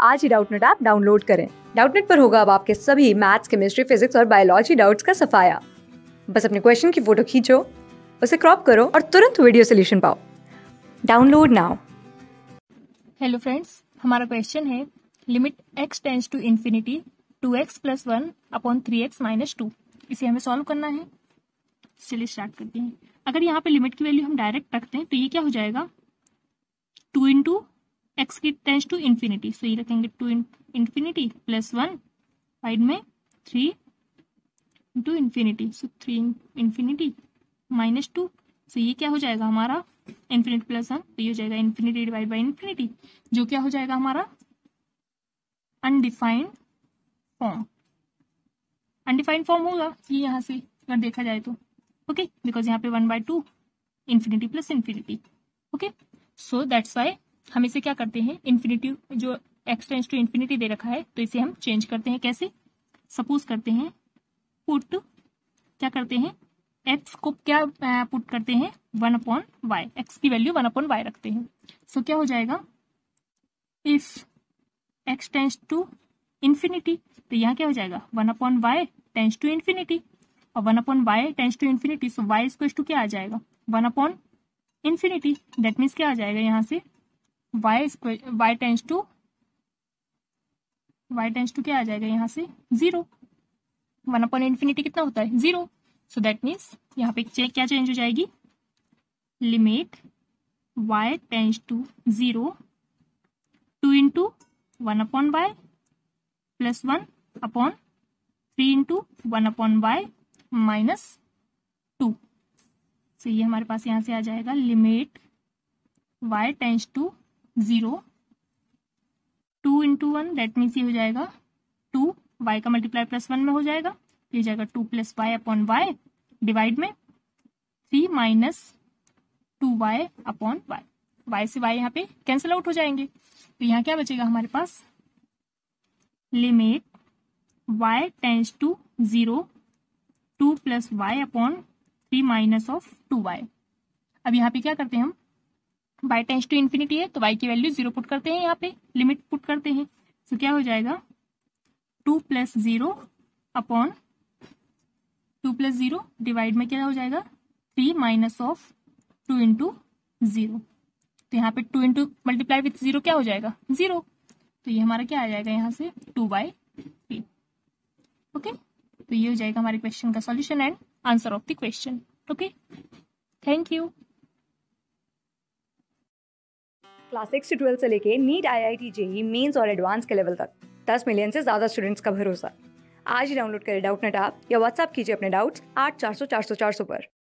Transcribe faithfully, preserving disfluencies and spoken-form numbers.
आज ही Doubtnut app download करें। डाउटनेट पर होगा अब आपके सभी मैथ्स, केमिस्ट्री, फिजिक्स और बायोलॉजी डाउट्स का सफाया। बस अपने क्वेश्चन की फोटो खींचो, उसे क्रॉप करो और तुरंत वीडियो सोल्यूशन पाओ। Download now. हेलो फ्रेंड्स, हमारा क्वेश्चन है limit x tends to infinity two x plus one upon three x minus two. इसे हमें सॉल्व करना है। चलिए स्टार्ट करते हैं। अगर यहाँ पे लिमिट की वैल्यू हम डायरेक्ट रखते हैं तो ये क्या हो जाएगा, टू इंटू एक्स की टेंस टू इन्फिनिटी। सो ये रखेंगे two infinity plus one side में three into infinity, so three infinity minus two. So ये क्या हो जाएगा हमारा इन्फिनिटी प्लस वन, तो ये हो जाएगा इन्फिनिटी डिवाइड बाई इन्फिनिटी, जो क्या हो जाएगा हमारा अनडिफाइंड फॉर्म। अनडिफाइंड फॉर्म होगा ये यहाँ से अगर देखा जाए तो, ओके, बिकॉज यहाँ पे one by two infinity plus infinity. Okay, so that's why हम इसे क्या करते हैं, इन्फिनिटी जो एक्स टेंस टू इन्फिनिटी दे रखा है तो इसे हम चेंज करते हैं। कैसे? सपोज करते हैं पुट, क्या करते हैं, एक्स को क्या पुट करते हैं, वन अपॉन वाई, एक्स की वैल्यू वन अपॉन वाई रखते हैं। सो so, क्या हो जाएगा, if x tends to infinity, तो यहाँ क्या हो जाएगा, one upon y tends to infinity, और one upon y tends to infinity, so y equal to क्या आ जाएगा, one upon infinity. That means क्या आ जाएगा यहाँ से, y y tends to y tends to क्या आ जाएगा यहाँ से, जीरो। वन अपॉन इन्फिनिटी कितना होता है, जीरो। सो दैट मीन्स यहाँ पे क्या चेंज हो जाएगी, limit y tends to zero two into one upon y plus one upon three into one upon y minus two. So ये हमारे पास यहाँ से आ जाएगा limit y tends to zero two into one, that means ये हो जाएगा टू, y का मल्टीप्लाई प्लस वन में हो जाएगा, ये हो जाएगा two plus y upon y divide में three minus two y upon Y. Y से वाई यहाँ पे कैंसिल आउट हो जाएंगे, तो यहाँ क्या बचेगा हमारे पास, limit y tends to zero two plus y upon three minus of two y. अब यहाँ पे क्या करते हैं हम, y टेंस टू इन्फिनिटी है तो y की वैल्यू जीरो पुट करते हैं, यहाँ पे लिमिट पुट करते हैं। तो क्या हो जाएगा, two plus zero upon two plus zero divide में क्या हो जाएगा, three minus of two into zero. तो यहाँ पे two into multiply with zero क्या हो जाएगा, जीरो। तो ये हमारा क्या आ जाएगा यहाँ से, टू बाई थ्री। ओके, तो ये हो जाएगा हमारे क्वेश्चन का solution and answer of the question. Okay, thank you. Class six से ट्वेल्थ से लेके NEET, I I T, JEE, mains और एडवांस के लेवल तक दस मिलियन से ज्यादा स्टूडेंट्स का भरोसा। आज ही डाउनलोड करें डाउटनेट ऐप या व्हाट्सएप कीजिए अपने डाउट्स आठ चार सौ चार सौ चार सौ पर।